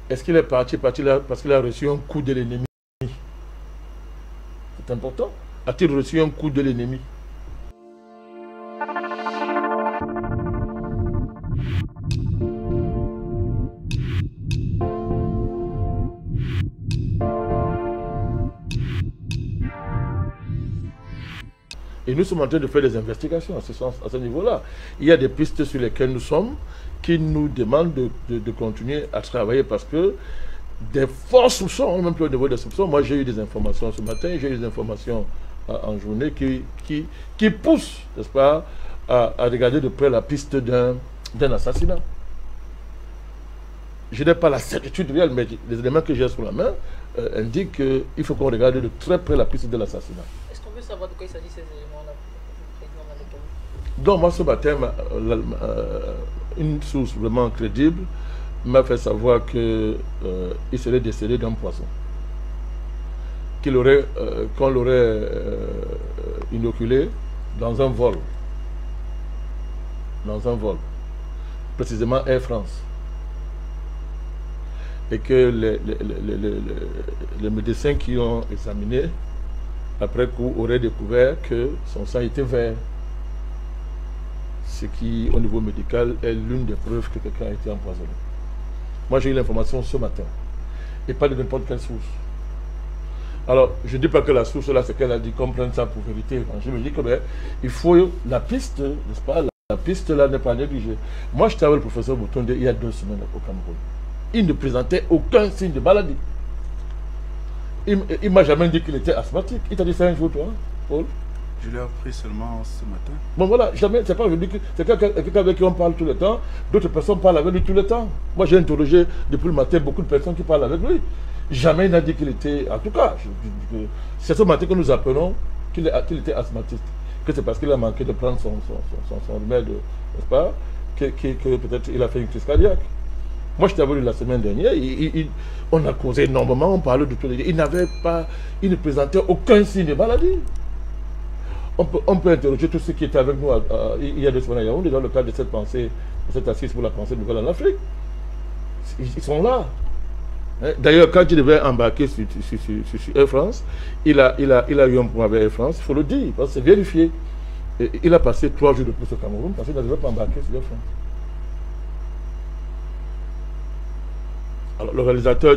Est-ce qu'il est parti parce qu'il a reçu un coup de l'ennemi? C'est important. A-t-il reçu un coup de l'ennemi? Et nous sommes en train de faire des investigations à ce niveau-là. Il y a des pistes sur lesquelles nous sommes qui nous demandent de continuer à travailler parce que des forts soupçons, même plus au niveau des soupçons. Moi, j'ai eu des informations ce matin, j'ai eu des informations en journée qui poussent, n'est-ce pas, à regarder de près la piste d'un assassinat. Je n'ai pas la certitude réelle, mais les éléments que j'ai sur la main indiquent qu'il faut qu'on regarde de très près la piste de l'assassinat. Est-ce qu'on peut savoir de quoi il s'agit ces éléments-là? Donc moi ce matin, une source vraiment crédible m'a fait savoir qu'il serait décédé d'un poisson. Qu'on l'aurait inoculé dans un vol. Dans un vol. Précisément Air France. Et que les médecins qui ont examiné, après coup, auraient découvert que son sang était vert. Ce qui, au niveau médical, est l'une des preuves que quelqu'un a été empoisonné. Moi, j'ai eu l'information ce matin. Et pas de n'importe quelle source. Alors, je ne dis pas que la source, là, c'est qu'elle a dit qu'on prenne ça pour vérité. Je me dis que, ben, il faut la piste, n'est-ce pas? La piste, là, n'est pas négligée. Moi, j'étais avec le professeur Boutonde il y a 2 semaines au Cameroun. Il ne présentait aucun signe de maladie. Il ne m'a jamais dit qu'il était asthmatique. Il t'a dit ça un jour, toi, Paul? Je l'ai appris seulement ce matin. Bon voilà, jamais, c'est pas aujourd'hui que c'est quelqu'un avec qui on parle tout le temps, d'autres personnes parlent avec lui tout le temps. Moi j'ai interrogé depuis le matin beaucoup de personnes qui parlent avec lui. Jamais il n'a dit qu'il était, en tout cas, c'est ce matin que nous apprenons qu'il était asthmatique. Que c'est parce qu'il a manqué de prendre son remède, n'est-ce pas, que peut-être il a fait une crise cardiaque. Moi je t'avais vu la semaine dernière, on a causé énormément, on parlait de tout. Il ne présentait aucun signe de maladie. On peut interroger tous ceux qui étaient avec nous il y a 2 semaines à Yaoundé dans le cadre de cette pensée, de cette assise pour la pensée nouvelle en Afrique. Ils sont là. D'ailleurs, quand il devait embarquer sur Air France, il a eu un point avec Air France, il faut le dire, parce que c'est vérifié. Et il a passé 3 jours de plus au Cameroun parce qu'il ne devait pas embarquer sur Air France. Alors, le réalisateur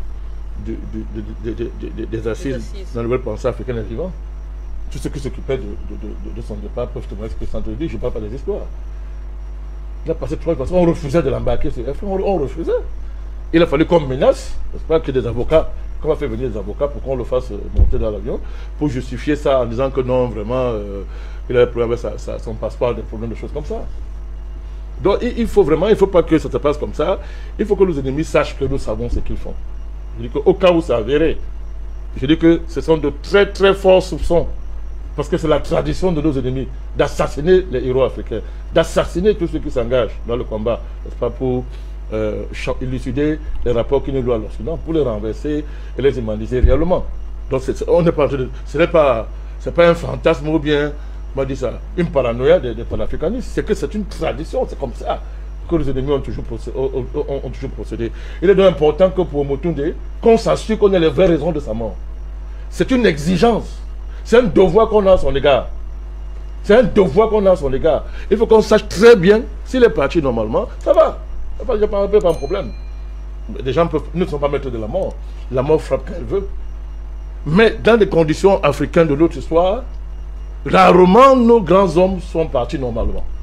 des assises dans la nouvelle pensée africaine est vivant. Tous ceux qui s'occupaient de son départ peuvent témoigner ce que Santo dit, je ne parle pas des histoires. Il a passé 3 jours parce qu'on refusait de l'embarquer sur F1, on refusait. Il a fallu qu'on menace, n'est-ce pas, que des avocats, qu'on va faire venir des avocats pour qu'on le fasse monter dans l'avion, pour justifier ça en disant que non, vraiment, il a des problèmes avec son passeport, des problèmes, des choses comme ça. Donc il faut vraiment, il ne faut pas que ça se passe comme ça, il faut que nos ennemis sachent que nous savons ce qu'ils font. Je dis qu'au cas où ça avéré, je dis que ce sont de très très forts soupçons. Parce que c'est la tradition de nos ennemis d'assassiner les héros africains, d'assassiner tous ceux qui s'engagent dans le combat, n'est-ce pas, pour élucider les rapports qui nous doivent l'Occident, pour les renverser et les humaniser réellement. Donc on n'est pas, ce n'est pas un fantasme ou bien, on m'a dit ça, une paranoïa des panafricanistes, c'est que c'est une tradition, c'est comme ça que les ennemis ont toujours procédé. Il est donc important que pour Motunde, qu'on s'assure qu'on ait les vraies raisons de sa mort. C'est une exigence. C'est un devoir qu'on a à son égard. C'est un devoir qu'on a à son égard. Il faut qu'on sache très bien s'il est parti normalement, ça va. Il n'y a pas un problème. Les gens ne sont pas maîtres de la mort. La mort frappe quand elle veut. Mais dans les conditions africaines de notre histoire, rarement nos grands hommes sont partis normalement.